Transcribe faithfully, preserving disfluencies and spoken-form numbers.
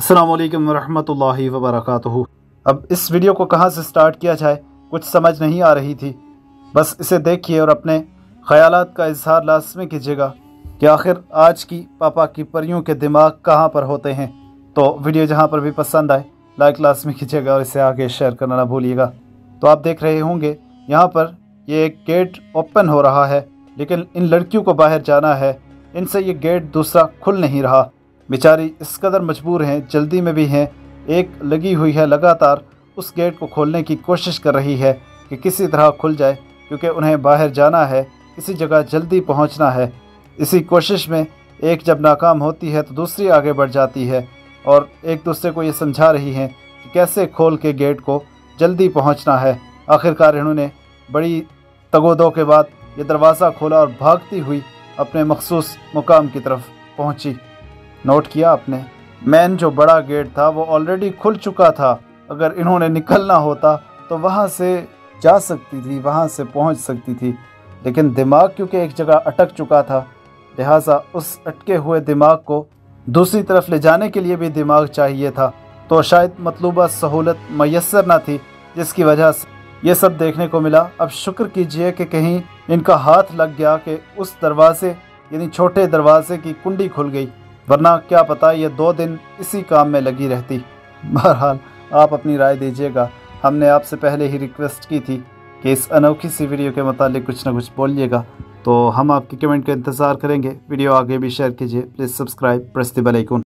अस्सलाम वालेकुम रहमतुल्लाहि व बरकातुहू। अब इस वीडियो को कहाँ से स्टार्ट किया जाए कुछ समझ नहीं आ रही थी। बस इसे देखिए और अपने ख़यालात का इजहार लाज़मी कीजिएगा कि आखिर आज की पापा की परियों के दिमाग कहाँ पर होते हैं। तो वीडियो जहाँ पर भी पसंद आए लाइक लाज़मी कीजिएगा और इसे आगे शेयर करना ना भूलिएगा। तो आप देख रहे होंगे यहाँ पर ये एक गेट ओपन हो रहा है, लेकिन इन लड़कियों को बाहर जाना है, इनसे ये गेट दूसरा खुल नहीं रहा। बेचारी इस कदर मजबूर हैं, जल्दी में भी हैं, एक लगी हुई है लगातार उस गेट को खोलने की कोशिश कर रही है कि किसी तरह खुल जाए, क्योंकि उन्हें बाहर जाना है, किसी जगह जल्दी पहुंचना है। इसी कोशिश में एक जब नाकाम होती है तो दूसरी आगे बढ़ जाती है और एक दूसरे को ये समझा रही हैं कि कैसे खोल के गेट को जल्दी पहुंचना है। आखिरकार इन्होंने बड़ी तगोदो के बाद ये दरवाज़ा खोला और भागती हुई अपने मखसूस मुकाम की तरफ पहुंची। नोट किया आपने, मेन जो बड़ा गेट था वो ऑलरेडी खुल चुका था। अगर इन्होंने निकलना होता तो वहाँ से जा सकती थी, वहाँ से पहुँच सकती थी, लेकिन दिमाग क्योंकि एक जगह अटक चुका था, लिहाजा उस अटके हुए दिमाग को दूसरी तरफ ले जाने के लिए भी दिमाग चाहिए था। तो शायद मतलूबा सहूलत मैसर न थी, जिसकी वजह से ये सब देखने को मिला। अब शुक्र कीजिए कि कहीं इनका हाथ लग गया कि उस दरवाजे यानी छोटे दरवाजे की कुंडी खुल गई, वरना क्या पता ये दो दिन इसी काम में लगी रहती। बहरहाल आप अपनी राय दीजिएगा। हमने आपसे पहले ही रिक्वेस्ट की थी कि इस अनोखी सी वीडियो के मुतालिक कुछ ना कुछ बोलिएगा, तो हम आपके कमेंट का इंतज़ार करेंगे। वीडियो आगे भी शेयर कीजिए। Please subscribe, press the bell icon.